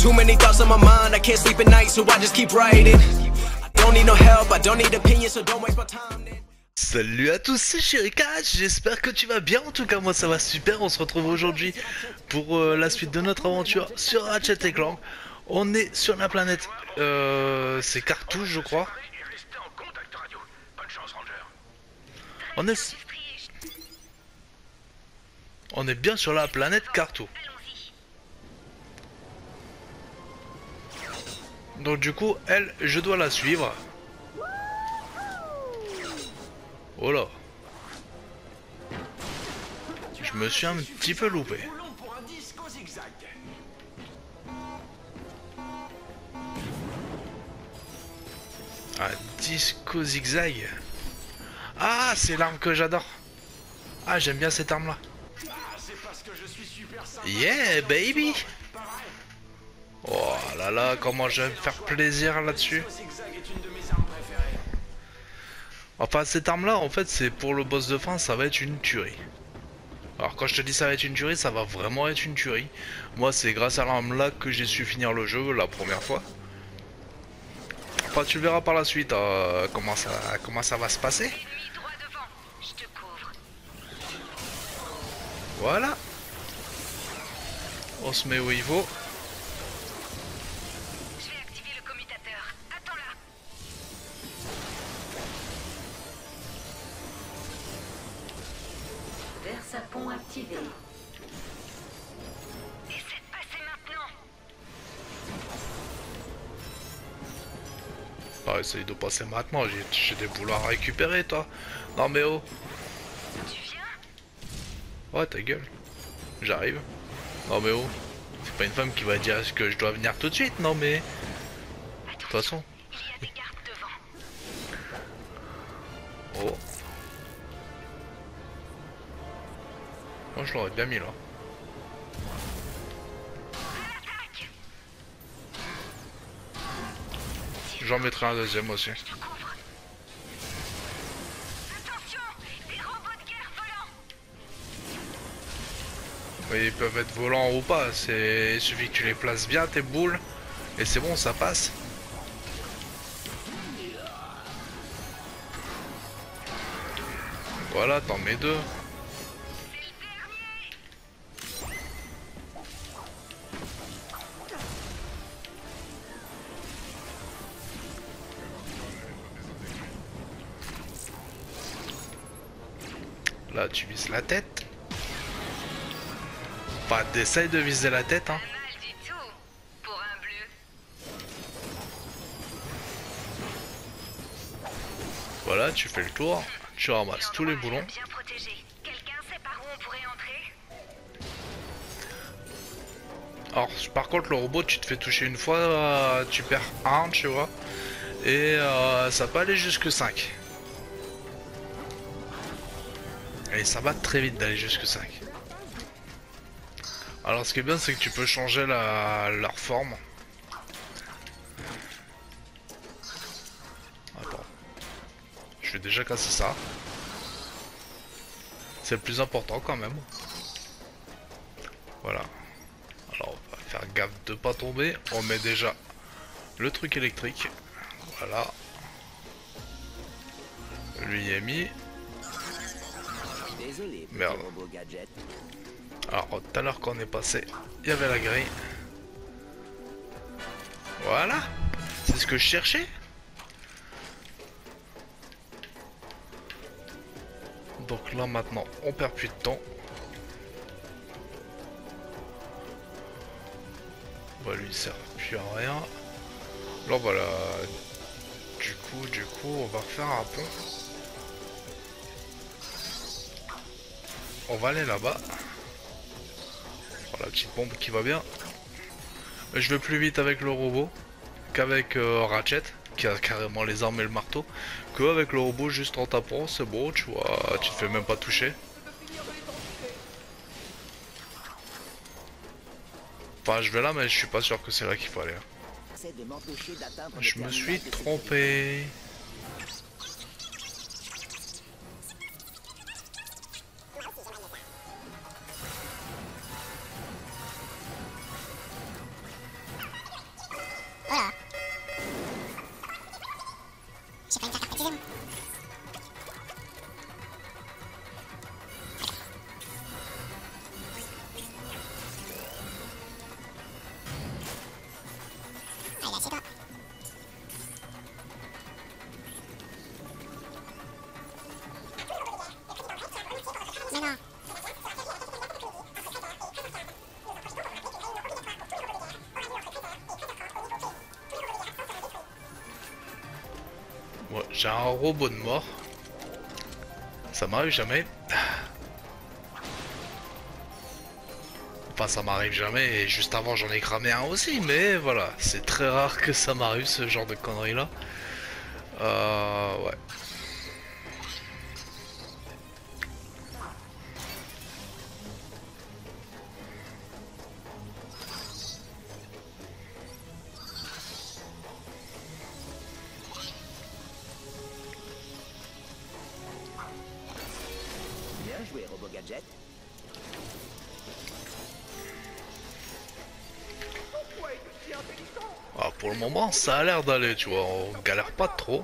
Too many thoughts on my mind, I can't sleep at night, so I just keep writing. I don't need no help, I don't need opinions, so don't waste my time. Salut à tous, c'est Shirika, j'espère que tu vas bien, en tout cas moi ça va super, on se retrouve aujourd'hui pour la suite de notre aventure sur Ratchet & Clank. On est sur la planète, c'est Cartouche je crois. On est bien sur la planète Carto. Donc du coup, elle, je dois la suivre. Oh là. Je me suis un petit peu loupé. Un disco zigzag. Ah, c'est l'arme que j'adore. Ah, j'aime bien cette arme là. Yeah, baby. Oh là là, comment je vais me faire plaisir là-dessus. Enfin, cette arme là, en fait, c'est pour le boss de fin, ça va être une tuerie. Alors quand je te dis ça va être une tuerie, ça va vraiment être une tuerie. Moi, c'est grâce à l'arme là que j'ai su finir le jeu la première fois. Enfin, tu verras par la suite comment ça va se passer. Voilà. On se met où il faut. Je vais activer le commutateur. Attends-là. Versapont activé. Essaie de passer maintenant. Ah, essaye de passer maintenant, j'ai des boulots à récupérer toi. Non mais oh. Tu viens? Ouais, ta gueule. J'arrive. Non mais oh. C'est pas une femme qui va dire que je dois venir tout de suite, non mais... De toute façon. Il y a des gardes devant. Oh. Moi je l'aurais bien mis là. J'en mettrai un deuxième aussi. Attention, des robots de guerre volants. Oui, ils peuvent être volants ou pas, il suffit que tu les places bien tes boules et c'est bon, ça passe. Voilà, t'en mets deux. Là, tu vises la tête. Enfin, t'essayes de viser la tête, hein. Pas mal du tout pour un bleu. Voilà, tu fais le tour, tu ramasses tous les boulons. Bien protégé. Quelqu'un sait par où on pourrait entrer? Alors, par contre, le robot, tu te fais toucher une fois, tu perds un, tu vois. Et ça peut aller jusque 5. Et ça va très vite d'aller jusque 5. Alors ce qui est bien c'est que tu peux changer leur forme. Attends. Je vais déjà casser ça. C'est le plus important quand même. Voilà. Alors on va faire gaffe de pas tomber. On met déjà le truc électrique. Voilà. Lui est mis. Désolé, merde. robot gadget. Alors tout à l'heure quand on est passé, il y avait la grille. Voilà. C'est ce que je cherchais. Donc là maintenant on perd plus de temps. Bah lui il sert plus à rien. Là voilà. Du coup on va refaire un pont. On va aller là-bas. La petite pompe qui va bien. Mais je vais plus vite avec le robot qu'avec Ratchet, qui a carrément les armes et le marteau, que avec le robot juste en tapant, c'est bon, tu vois, tu te fais même pas toucher. Enfin, je vais là, mais je suis pas sûr que c'est là qu'il faut aller. Je me suis trompé. Ouais, j'ai un robot de mort. Ça m'arrive jamais. Enfin, ça m'arrive jamais, et juste avant j'en ai cramé un aussi, mais voilà, c'est très rare que ça m'arrive ce genre de conneries là. Ouais. Bien joué, Robo Gadget. Ah, pour le moment, ça a l'air d'aller, tu vois, on galère pas trop.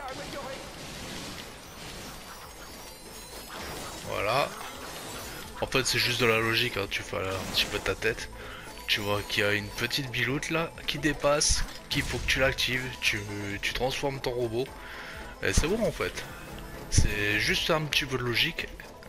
Voilà. En fait, c'est juste de la logique, hein. Tu fais un petit peu ta tête. Tu vois qu'il y a une petite biloute là qui dépasse, qu'il faut que tu l'actives, tu transformes ton robot. Et c'est bon en fait. C'est juste un petit peu de logique.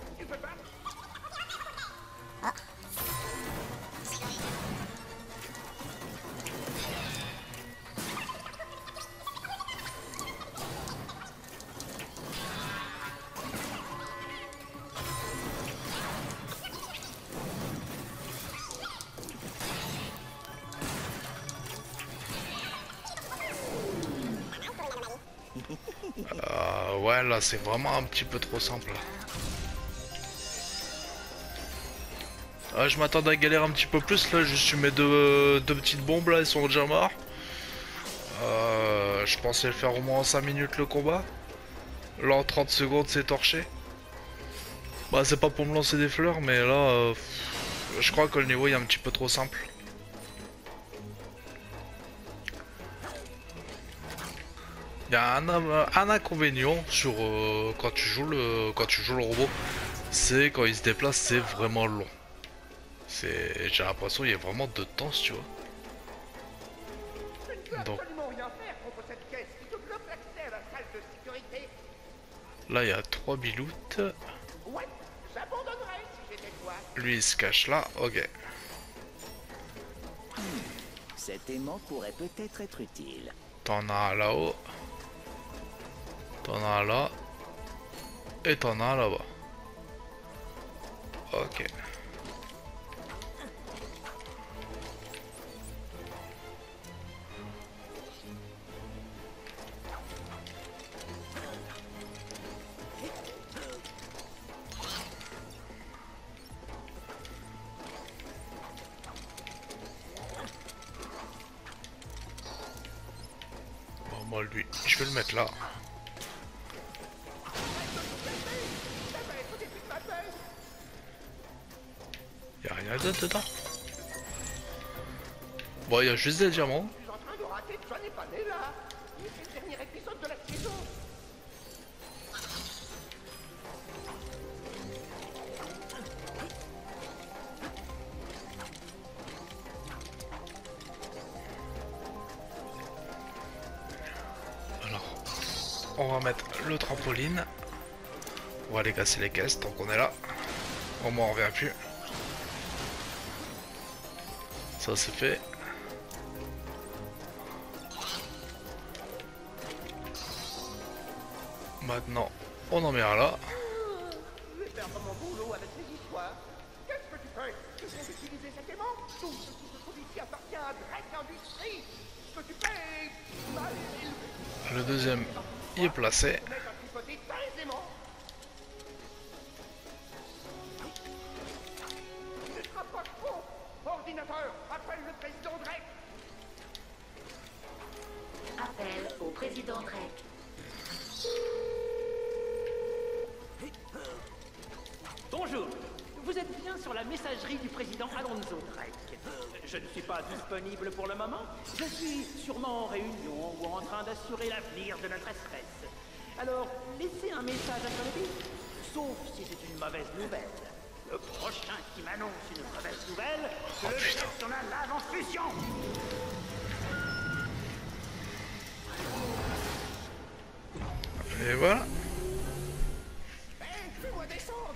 Ouais, là c'est vraiment un petit peu trop simple. Ah, je m'attendais à galérer un petit peu plus là, juste tu mets deux petites bombes là, ils sont déjà morts. Je pensais le faire au moins en 5 minutes le combat. Là en 30 secondes c'est torché. Bah c'est pas pour me lancer des fleurs, mais là je crois que le niveau est un petit peu trop simple. Il y a un inconvénient sur quand tu joues le robot, c'est quand il se déplace, c'est vraiment long. J'ai l'impression qu'il y a vraiment de temps, tu vois. Donc là il y a 3 biloutes. Lui il se cache là, ok. Cet aimant pourrait peut-être être utile. T'en as un là-haut. T'en as un là. Et t'en as un là-bas. Ok. Bon, moi lui, je vais le mettre là. Y'a rien d'autre dedans. Bon, il y a juste des diamants. Alors, on va mettre le trampoline. On va aller casser les caisses tant qu'on est là. Au moins on revient plus. Ça c'est fait. Maintenant, on en met un là. Je vais faire mon boulot avec ces histoires. Qu'est-ce que tu fais? Tu comptes utiliser cet aimant? Tout ce qui se trouve ici appartient à Drake Industries. Ce que tu fais est mal élevé. Le deuxième, il est placé. Tu mets à tripoter tes aimants. Ne sera pas faux. Ordinateur, appelle le président Drake. Appel au président Drake. Bonjour, vous êtes bien sur la messagerie du président Alonso Drake. Je ne suis pas disponible pour le moment. Je suis sûrement en réunion ou en train d'assurer l'avenir de notre espèce. Alors, laissez un message à son bip, sauf si c'est une mauvaise nouvelle. Le prochain qui m'annonce une mauvaise nouvelle, je le jette sur la lave en fusion. Et voilà. Hé, fais-moi descendre.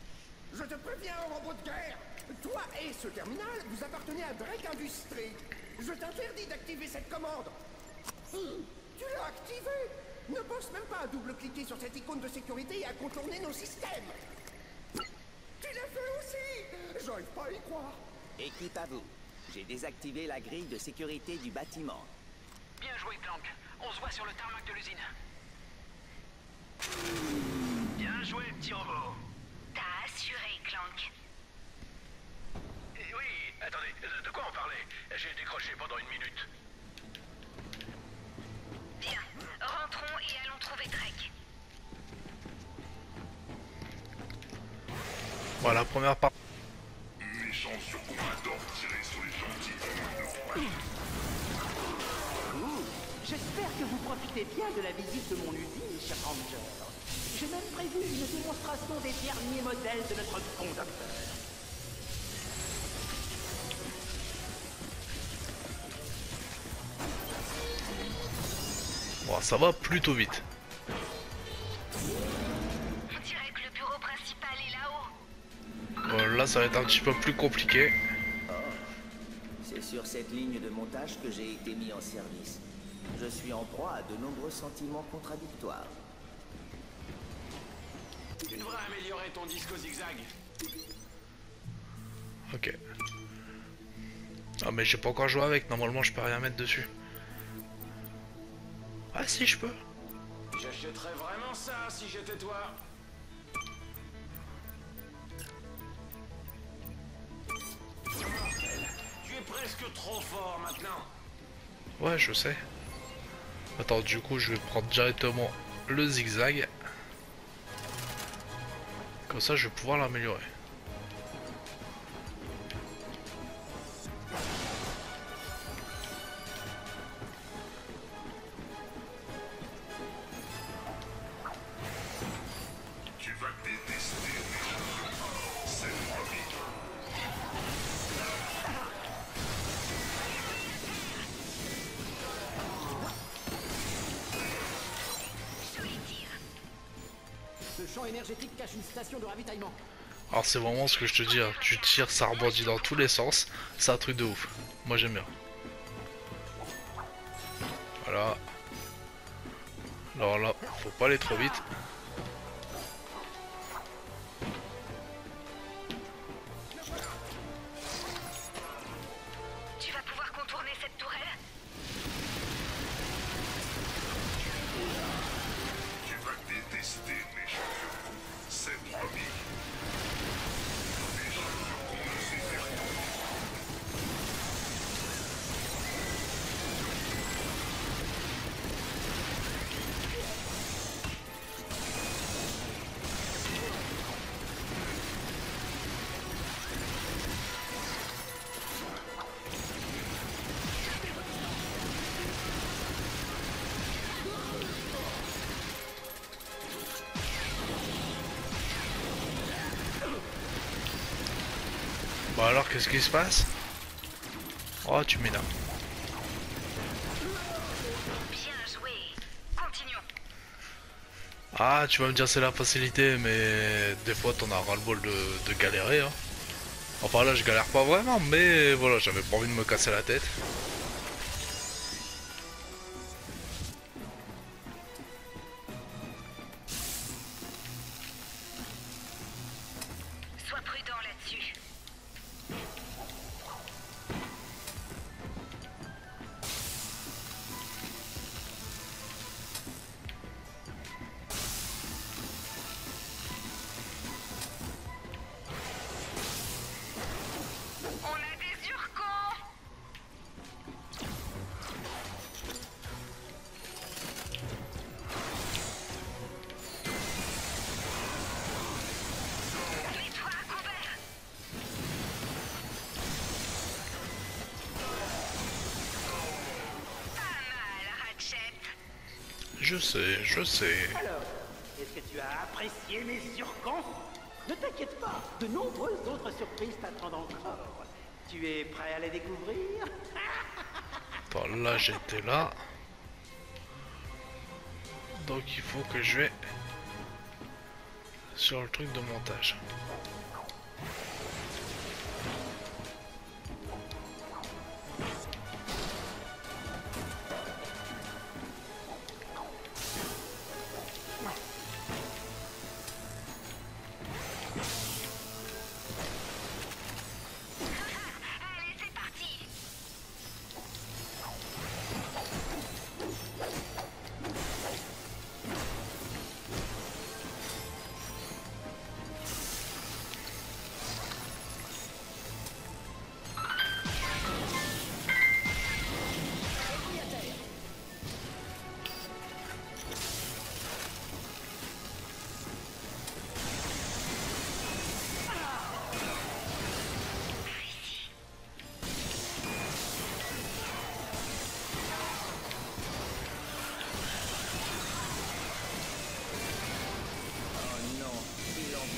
Je te préviens, robot de guerre. Toi et ce terminal, vous appartenez à Drake Industries. Je t'interdis d'activer cette commande. Tu l'as activée. Ne pense même pas à double-cliquer sur cette icône de sécurité et à contourner nos systèmes. Tu l'as fait aussi. J'arrive pas à y croire. Équipe à vous. J'ai désactivé la grille de sécurité du bâtiment. Bien joué, Clank. On se voit sur le tarmac de l'usine. Bien joué, petit robot. T'as assuré, Clank. Oui, attendez, de quoi on parlait? J'ai décroché pendant une minute. Bien, rentrons et allons trouver Drake. Voilà, première part. J'espère que vous profitez bien de la visite de mon usine, cher Ranger. J'ai même prévu une démonstration des derniers modèles de notre conducteur. Bon, ça va plutôt vite. On dirait que le bureau principal est là-haut. Là, ça va être un petit peu plus compliqué. C'est sur cette ligne de montage que j'ai été mis en service. Je suis en proie à de nombreux sentiments contradictoires. Tu devrais améliorer ton disque zigzag. Ok. Ah, mais j'ai pas encore joué avec. Normalement, je peux rien mettre dessus. Ah, si, je peux. J'achèterais vraiment ça si j'étais toi. Tu es presque trop fort maintenant. Ouais, je sais. Attends, du coup, je vais prendre directement le zigzag. Comme ça, je vais pouvoir l'améliorer. Ce champ énergétique cache une station de ravitaillement. Alors, c'est vraiment ce que je te dis. Hein. Tu tires, ça rebondit dans tous les sens. C'est un truc de ouf. Moi, j'aime bien. Voilà. Alors là, faut pas aller trop vite. Tu vas pouvoir contourner cette tourelle? Bon alors, qu'est-ce qui se passe? Oh, tu m'énerves. Bien joué. Continuons. Ah, tu vas me dire c'est la facilité, mais des fois t'en as ras-le-bol de galérer. Hein. Enfin là, je galère pas vraiment, mais voilà, j'avais pas envie de me casser la tête. Sois prudent là-dessus. On a des urcons. Mets-toi à couvert. Pas mal, Ratchet. Je sais, je sais. Alors, est-ce que tu as apprécié mes surcons? Ne t'inquiète pas, de nombreuses autres surprises t'attendent encore. Tu es prêt à les découvrir? Attends, là j'étais là. Donc il faut que je vais sur le truc de montage.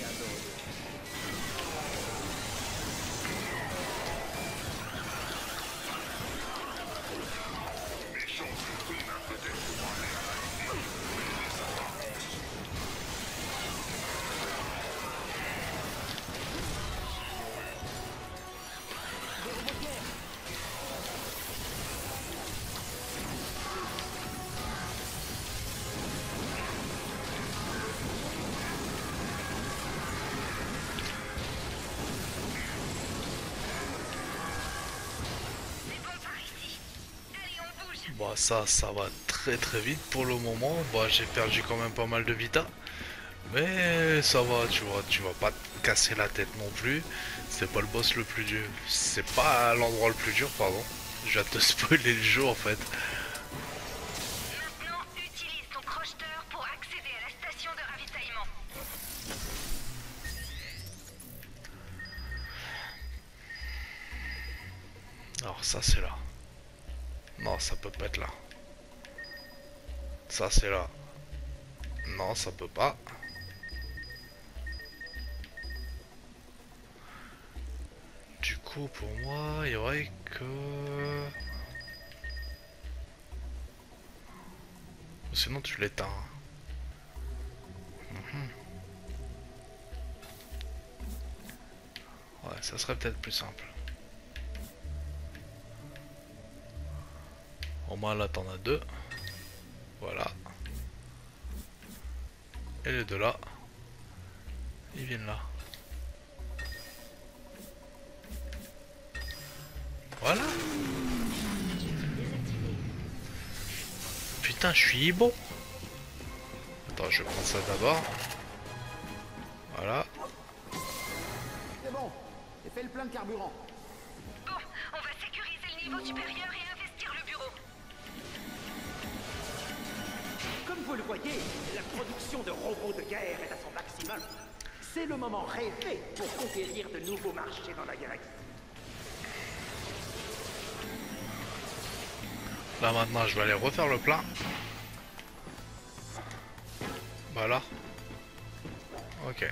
quelqu'un d'autre. Bon, ça va très très vite pour le moment. Bon, j'ai perdu quand même pas mal de vita. Mais ça va, tu vas pas te casser la tête non plus. C'est pas le boss le plus dur. C'est pas l'endroit le plus dur, pardon. Je vais te spoiler le jeu en fait. Maintenant, utilise ton crocheteur pour accéder à la station de ravitaillement. Alors ça c'est là. Non, ça peut pas être là. Ça c'est là. Non, ça peut pas. Du coup, pour moi, il y aurait que... Sinon, tu l'éteins. Ouais, ça serait peut-être plus simple. Au moins, là, t'en as deux. Voilà. Et les deux là, ils viennent là. Voilà. Putain, je suis beau. Attends, je vais prendre ça d'abord. Voilà. C'est bon, j'ai fait le plein de carburant. Bon, on va sécuriser le niveau supérieur et investir le bureau. Comme vous le voyez, la production de robots de guerre est à son maximum. C'est le moment rêvé pour conquérir de nouveaux marchés dans la galaxie. Là maintenant, je vais aller refaire le plein. Voilà. Ok.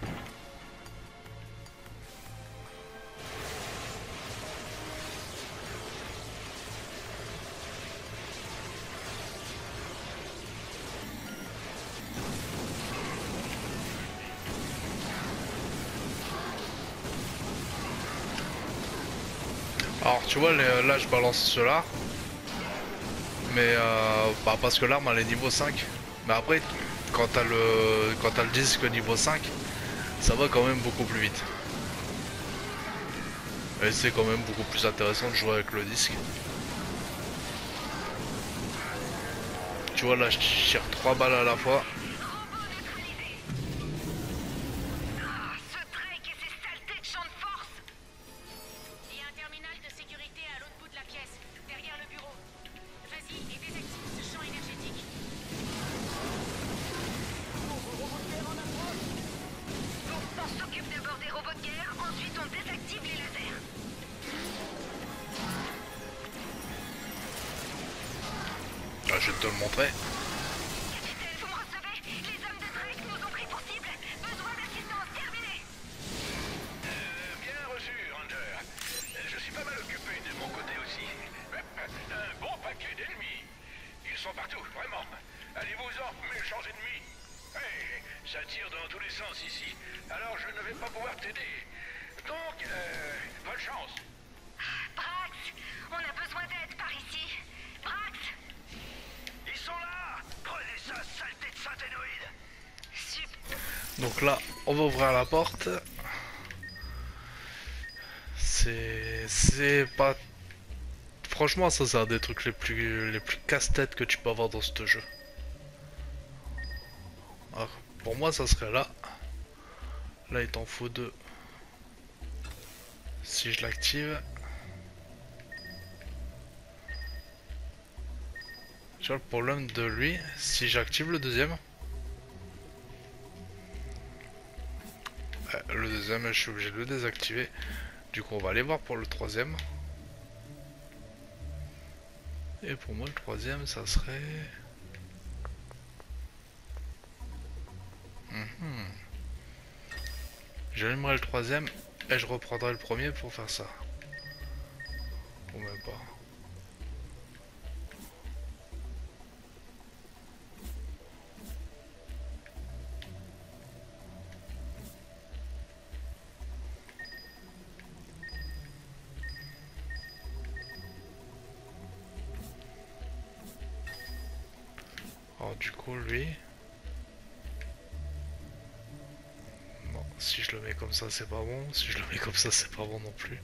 Alors tu vois, là je balance cela. Mais bah, parce que l'arme elle est niveau 5. Mais après, quand t'as le disque niveau 5, ça va quand même beaucoup plus vite. Et c'est quand même beaucoup plus intéressant de jouer avec le disque. Tu vois là je tire 3 balles à la fois. Ah, ce Drake et ses saletés de champ de force. Il y a un terminal de sécurité à l'autre bout de la pièce, derrière le bureau. Vas-y et désactive ce champ énergétique. On s'occupe d'abord des robots de guerre, ensuite on désactive les lasers. Là, je vais te le montrer. Capitaine, vous me recevez? Les hommes de Drake nous ont pris pour cible. Besoin d'assistance, terminé. Bien reçu, Ranger. Je suis pas mal occupé de mon côté aussi. Un bon paquet d'ennemis. Ils sont partout, vraiment. Allez-vous-en, méchants ennemis. Hey, ça tire dans tous les sens ici. Alors je ne vais pas pouvoir t'aider. Donc, bonne chance. Brax, on a besoin d'aide par ici. Brax. Ils sont là. Prenez ça, saleté de synthénoïde. Super. Donc là, on va ouvrir la porte. C'est pas... Franchement, ça c'est un des trucs les plus casse-tête que tu peux avoir dans ce jeu. Alors, pour moi, ça serait là. Là, il t'en faut deux. Si je l'active... Tu vois le problème de lui, si j'active le deuxième... le deuxième, je suis obligé de le désactiver. Du coup, on va aller voir pour le troisième. Et pour moi, le troisième, ça serait... J'allumerai le troisième et je reprendrai le premier pour faire ça. Ou même pas. Alors du coup lui... Non, si je le mets comme ça c'est pas bon, si je le mets comme ça c'est pas bon non plus.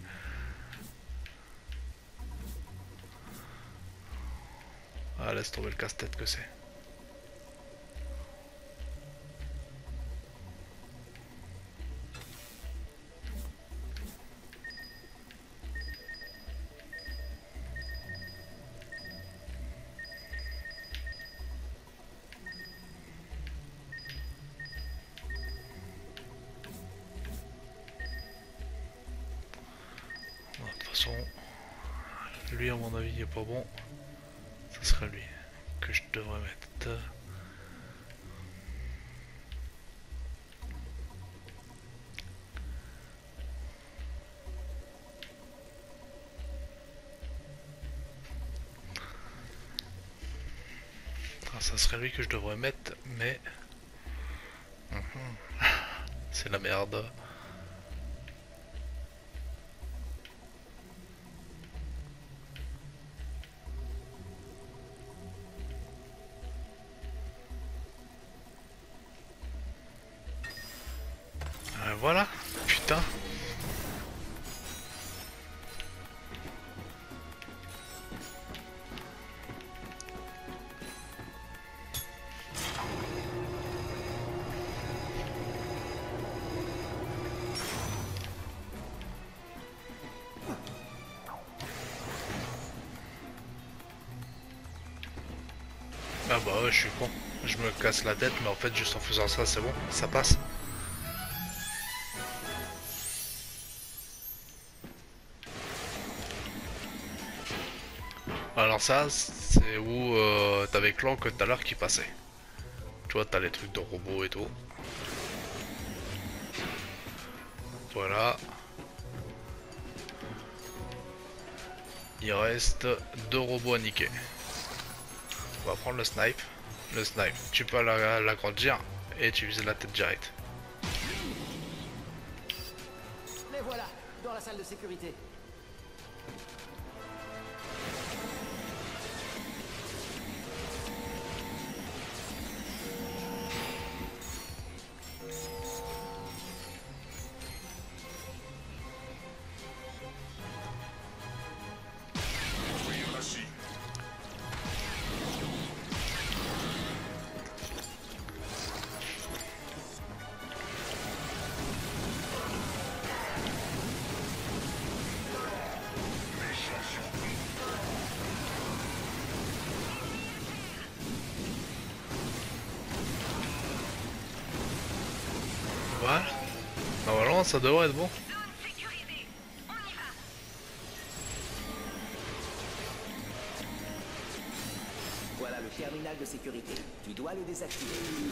Ah laisse tomber le casse-tête que c'est. De toute façon, lui à mon avis il est pas bon. Ce serait lui que je devrais mettre. Ah, ça serait lui que je devrais mettre, mais c'est la merde. Voilà, putain. Ah bah ouais, je suis con. Je me casse la tête, mais en fait, juste en faisant ça, c'est bon, ça passe. Alors ça, c'est où t'avais Clank tout à l'heure qui passait. Tu vois, t'as les trucs de robots et tout. Voilà. Il reste 2 robots à niquer. On va prendre le snipe. Le snipe, tu peux l'agrandir et tu vises la tête direct. Les voilà, dans la salle de sécurité. Voilà. Normalement, ça devrait être bon. Zone sécurisée. On y va. Voilà le terminal de sécurité. Tu dois le désactiver.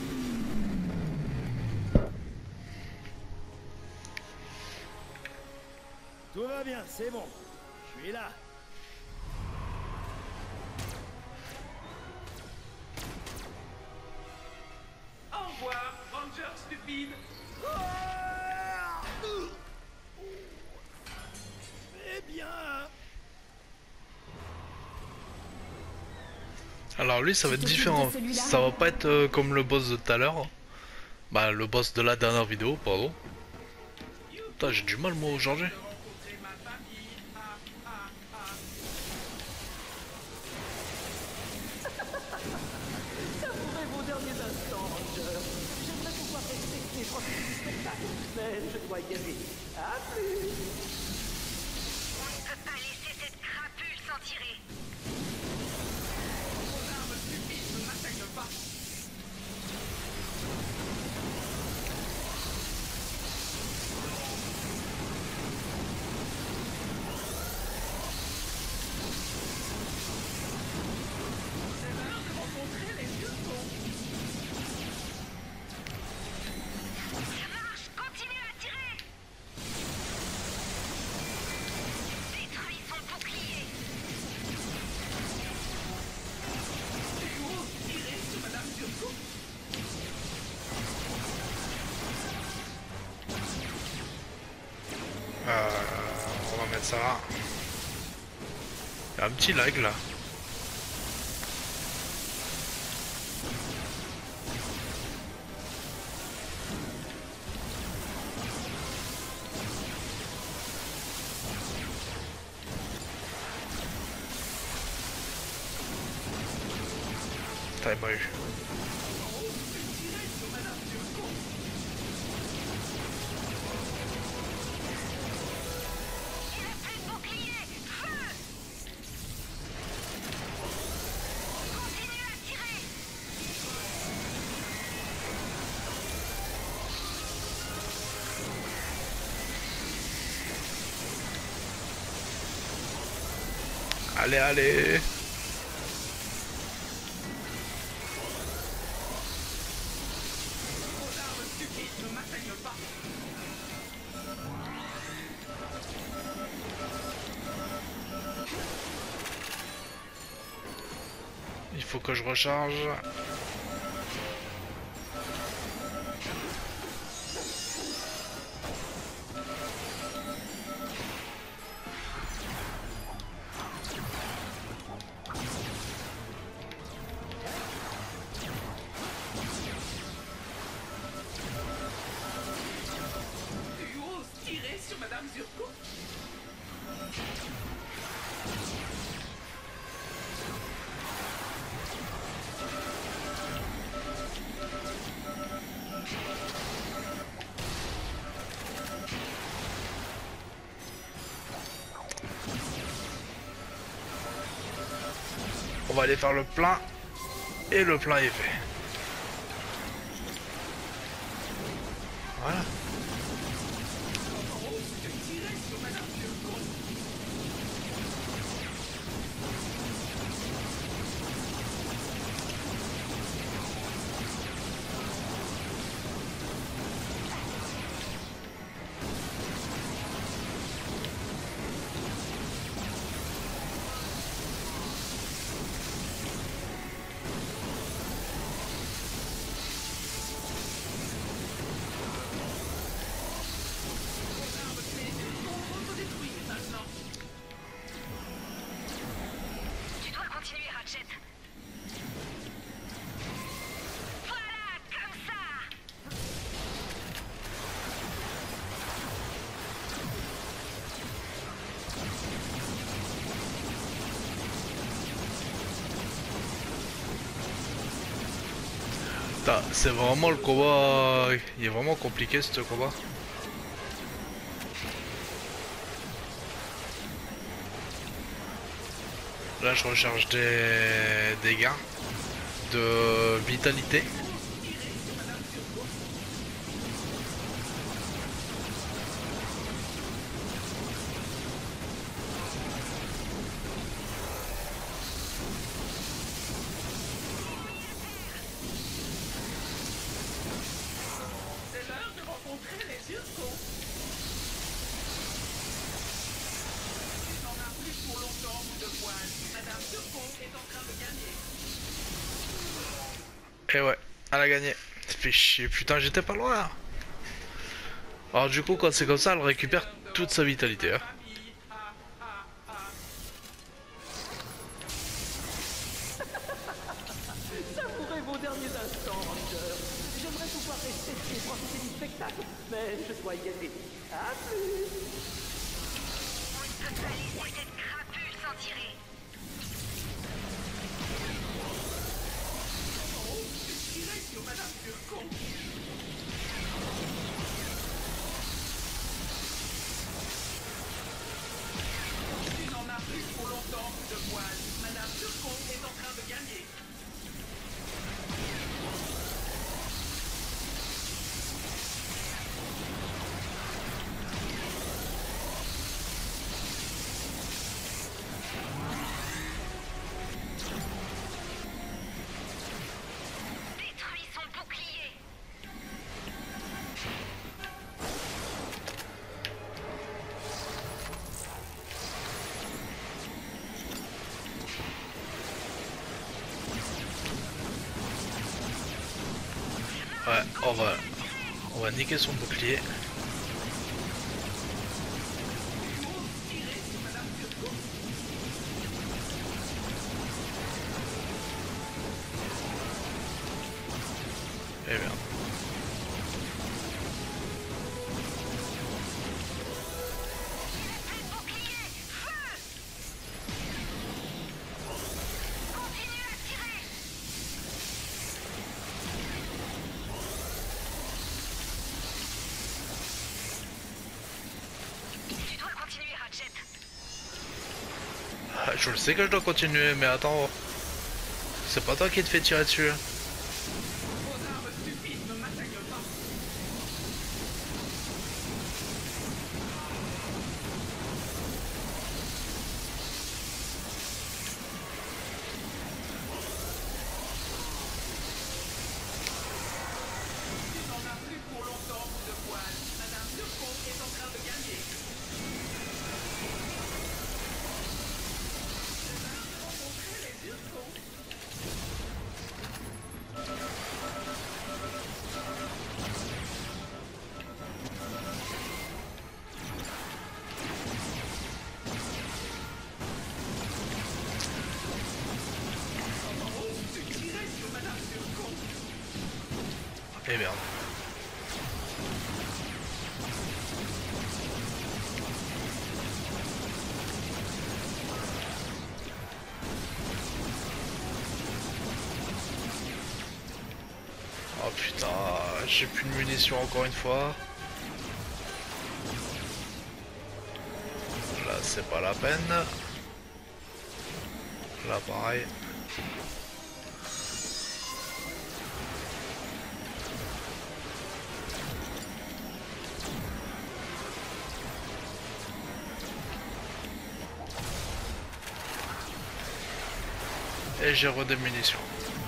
Tout va bien, c'est bon. Je suis là. Au revoir, Ranger stupide. Eh bien. Alors lui, ça va être différent. Ça va pas être comme le boss de tout à l'heure. Bah, le boss de la dernière vidéo, pardon. Putain, j'ai du mal moi aujourd'hui. Savourez vos derniers instants, Ranger. J'aimerais pouvoir respecter votre petit spectacle, mais je dois y aller. À plus. On ne peut pas laisser cette crapule s'en tirer. Ça marche, continuez à tirer. On va mettre ça là. Il y a un petit lag là. T'avais pas eu. Allez, allez. Il faut que je recharge. On va aller faire le plein. Et le plein est fait. Voilà. Tu dois continuer, Ratchet. Voilà, comme ça. C'est vraiment le combat. Il est vraiment compliqué ce combat. Là je recharge des gains de vitalité. Et ouais, elle a gagné. Ça fait chier, putain, j'étais pas loin. Alors du coup, quand c'est comme ça, elle récupère toute sa vitalité. Hein. Savourez vos derniers instants, Hunter. J'aimerais pouvoir rester et profiter du spectacle, mais je dois y aller. À plus. On ne peut pas laisser cette crapule s'en tirer. Détruis son bouclier. Ouais, on va niquer son bouclier. Je le sais que je dois continuer, mais attends. C'est pas toi qui te fais tirer dessus. Et merde. Oh putain, j'ai plus de munitions encore une fois. Là c'est pas la peine. Là pareil. Et j'ai re des munitions.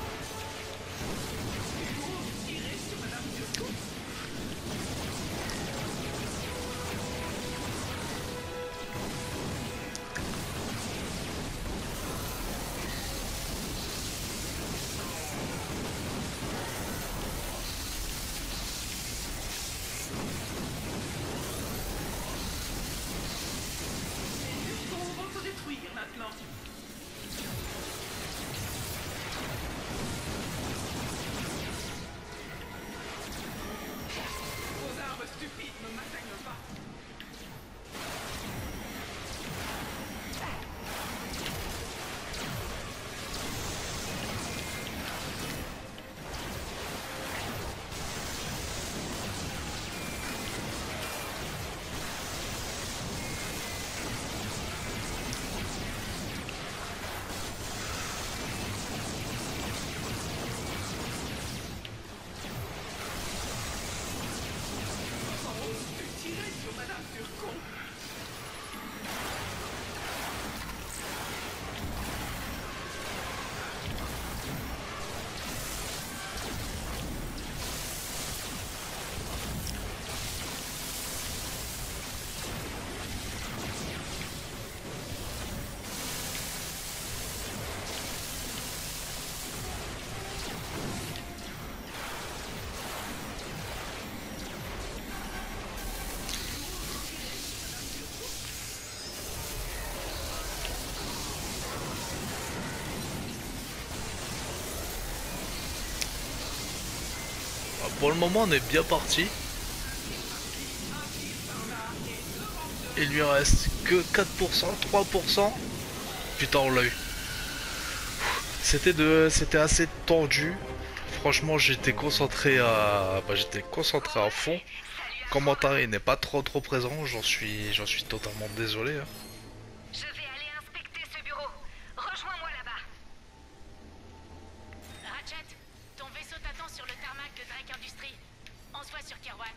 On va se détruire maintenant. Vos armes stupides ne m'atteignent pas. Tirez sur Madame Turcon. Pour le moment on est bien parti. Il lui reste que 4%, 3%. Putain on l'a eu. C'était assez tendu. Franchement j'étais concentré à. J'étais concentré à fond. Commentaire n'est pas trop présent, j'en suis totalement désolé. Hein. Je vais aller inspecter ce bureau. Rejoins-moi là-bas. Ratchet, ton vaisseau t'attend sur le tarmac de Drake Industries. On se voit sur Kirwan.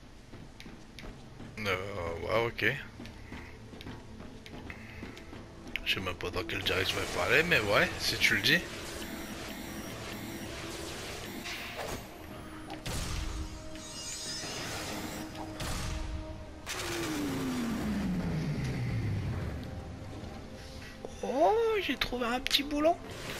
Ouais, ok. Je sais même pas dans quelle direction il faut aller, mais ouais, si tu le dis. Oh, j'ai trouvé un petit boulon.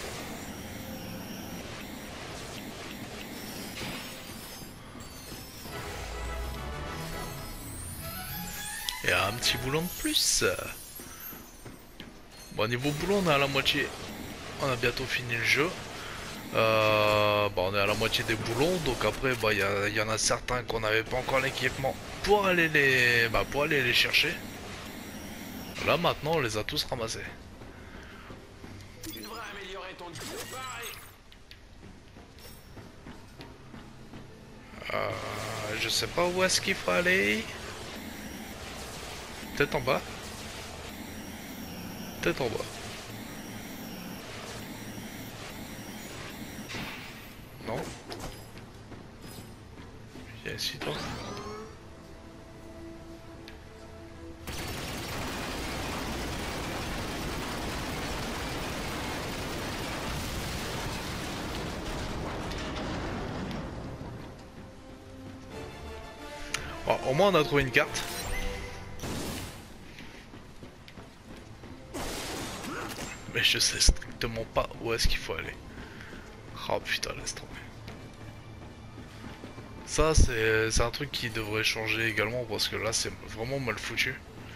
Et un petit boulon de plus. Bon, niveau boulon, on est à la moitié. On a bientôt fini le jeu. On est à la moitié des boulons. Donc après, il y en a certains qu'on n'avait pas encore l'équipement pour aller les chercher. Là, maintenant, on les a tous ramassés. Tu devrais améliorer ton Je sais pas où est-ce qu'il faut aller. Peut-être en bas. Peut-être en bas. ici, toi. Bon, au moins on a trouvé une carte. Mais je sais strictement pas où est-ce qu'il faut aller. Oh putain, laisse tomber. Ça c'est un truc qui devrait changer également parce que là c'est vraiment mal foutu.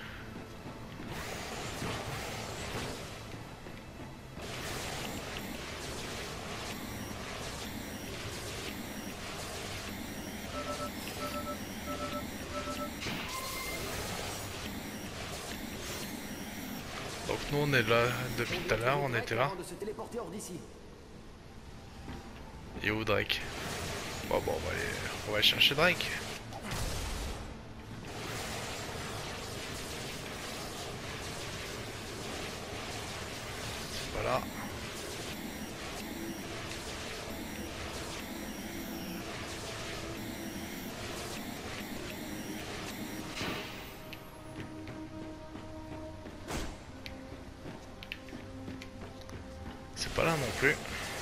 Donc nous on est là depuis tout à l'heure, on était là. Et où Drake? Bon on va aller chercher Drake. C'est pas là. C'est pas là non plus.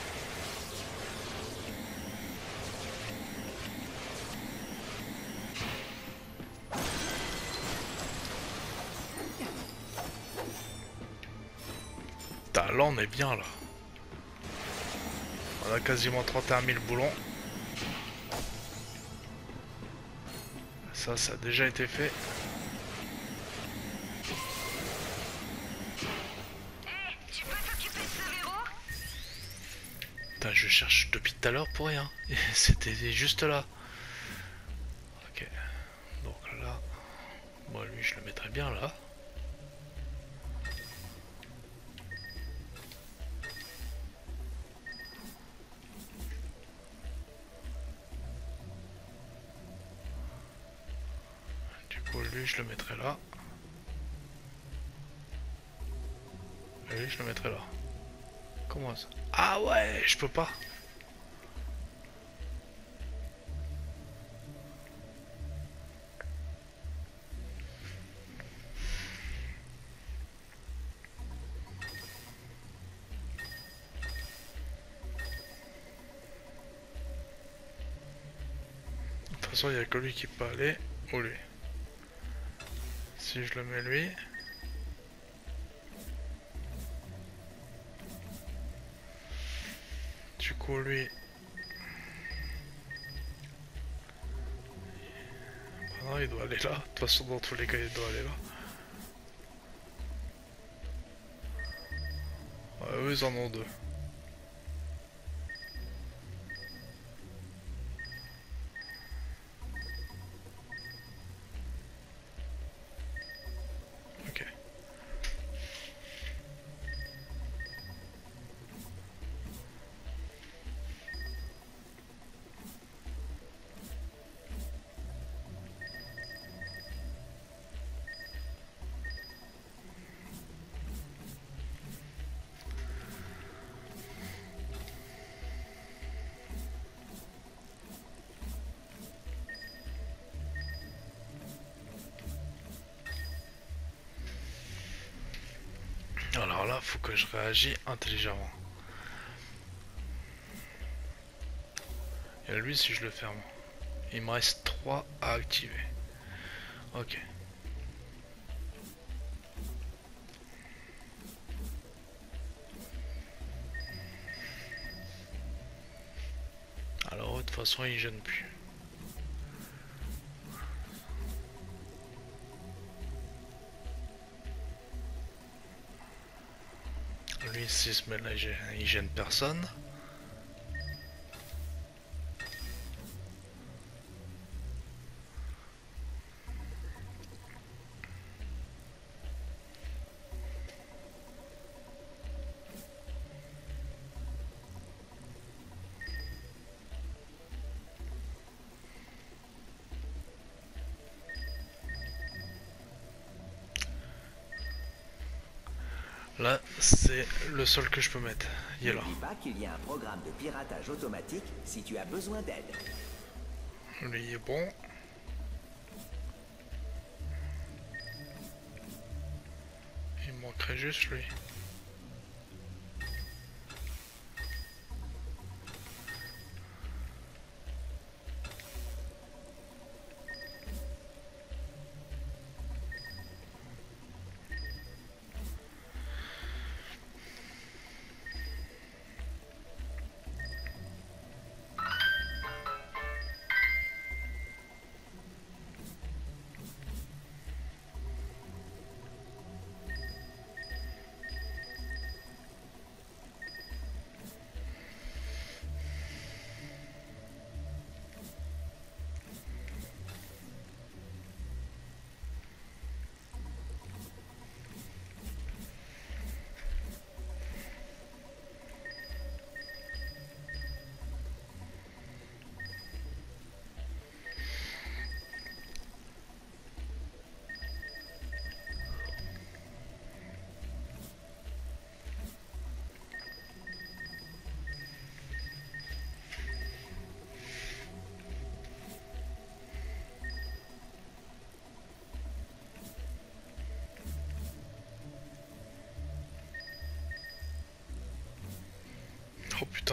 Putain, là on est bien là. On a quasiment 31 000 boulons. Ça a déjà été fait. Putain, je cherche depuis tout à l'heure pour rien. C'était juste là. Ok. Donc là. Moi lui je le mettrais bien là. Du coup lui je le mettrais là. Et lui je le mettrais là. Comment ça? Ah ouais, je peux pas. De toute façon, il n'y a que lui qui peut aller. Ou lui. Si je le mets lui. Du coup, lui. Bah non, il doit aller là. De toute façon, dans tous les cas, il doit aller là. Ouais, eux, ils en ont deux. Ok. Alors là, faut que je réagisse intelligemment. Et lui, si je le ferme, il me reste 3 à activer. Ok. Alors, de toute façon, il gêne plus. Lui, s'il se met là, il gêne personne. Là, c'est le seul que je peux mettre. Il est là. N'oublie pas qu'il y a un programme de piratage automatique si tu as besoin d'aide. Lui est bon. Il manquerait juste lui. Oh putain.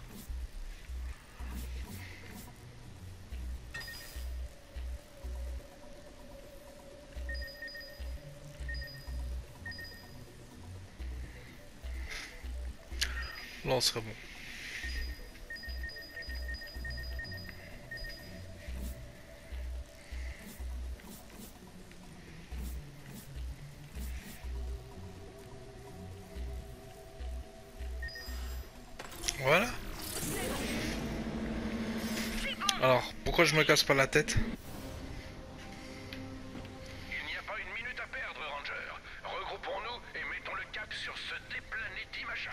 Là on serait bon. Voilà. Alors, pourquoi je me casse pas la tête? Il n'y a pas une minute à perdre, Ranger. Regroupons-nous et mettons le cap sur ce déplanéti machin.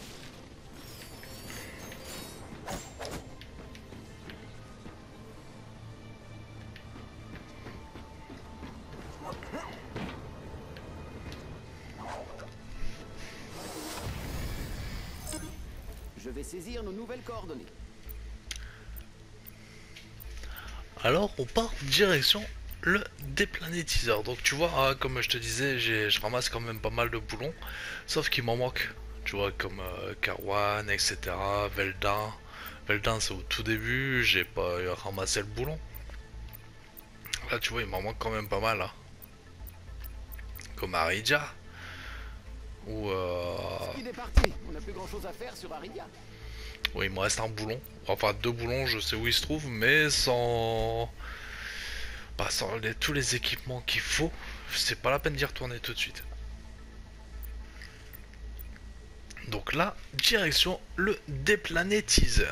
Je vais saisir nos nouvelles coordonnées. Alors, on part direction le déplanétiseur. Donc, tu vois, hein, comme je te disais, je ramasse quand même pas mal de boulons. Sauf qu'il m'en manque. Tu vois, comme Karwan, etc. Veldin. Veldin, c'est au tout début. J'ai pas ramassé le boulon. Là, tu vois, il m'en manque quand même pas mal. Hein. Comme Aridia. Ou Il est parti. On n'a plus grand chose à faire sur Aridia. Oui, il me reste un boulon. Enfin, 2 boulons, je sais où ils se trouvent, mais sans... Bah, sans tous les équipements qu'il faut, c'est pas la peine d'y retourner tout de suite. Donc là, direction le déplanétiseur.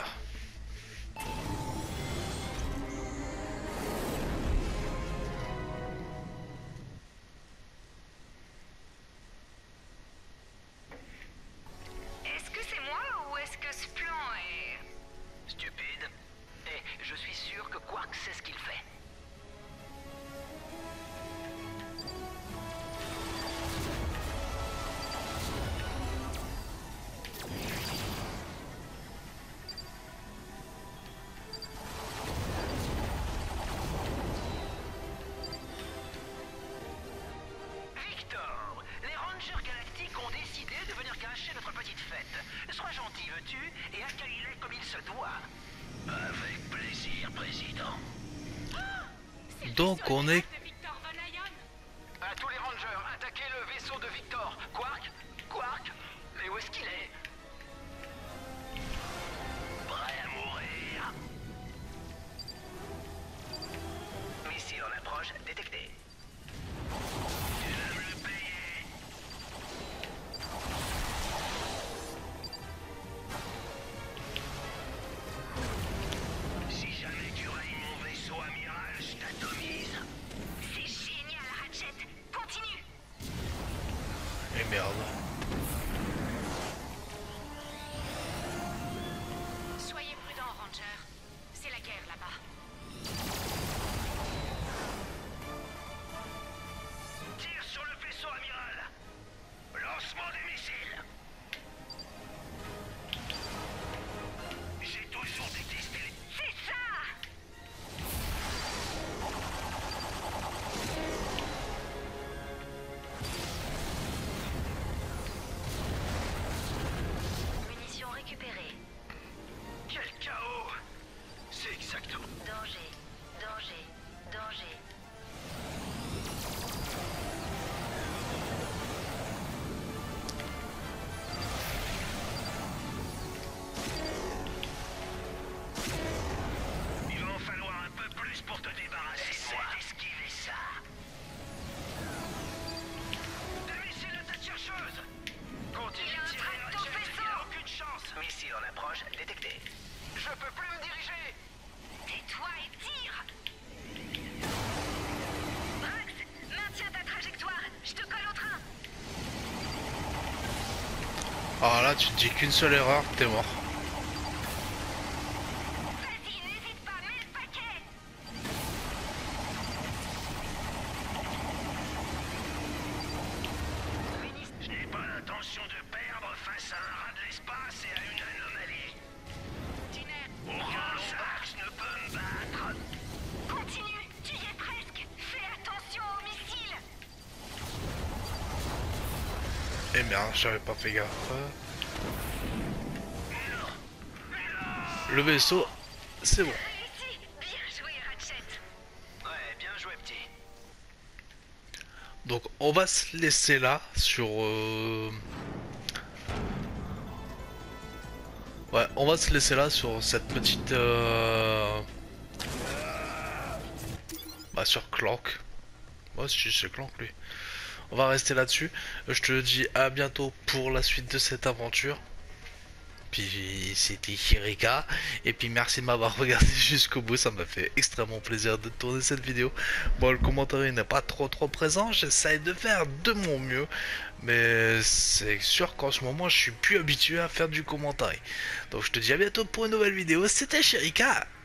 Est-ce que c'est moi ou est-ce que ce plan est... Stupide. Et je suis sûr que Quark sait ce qu'il fait. Victor, les Rangers Galactiques ont décidé de venir gâcher notre petite fête. Sois gentil, veux-tu, et accueille-les comme il se doit. Avec plaisir, président. Donc on est... De Victor Von Lyon. À tous les Rangers, attaquez le vaisseau de Victor. Quark, Quark, mais où est-ce qu'il est? Prêt à mourir. Missile en approche détecté. Tu vas me le payer. Si jamais tu rayes mon vaisseau amiral, je t'atomise. C'est génial, Ratchet. Continue. Et merde. Soyez prudents, Ranger. C'est la guerre là-bas. Alors là, tu te dis qu'une seule erreur, t'es mort. Vas-y, n'hésite pas, mets le paquet. Je n'ai pas l'intention de perdre face à un rat de l'espace et à une anomalie. Aucun Lombax ne peut me battre. Continue, tu y es presque. Fais attention aux missiles. Eh merde, j'avais pas fait gaffe. Le vaisseau, c'est bon. Réussi. Bien joué, Ratchet. Ouais, bien joué, petit. Donc on va se laisser là sur... Ouais, on va se laisser là sur cette petite... Bah sur Clank. Ouais, si c'est Clank lui. On va rester là-dessus. Je te dis à bientôt pour la suite de cette aventure. Puis c'était Shirika. Et puis merci de m'avoir regardé jusqu'au bout. Ça m'a fait extrêmement plaisir de tourner cette vidéo. Bon, le commentaire n'est pas trop présent. J'essaye de faire de mon mieux. Mais c'est sûr qu'en ce moment je suis plus habitué à faire du commentaire. Donc je te dis à bientôt pour une nouvelle vidéo. C'était Shirika.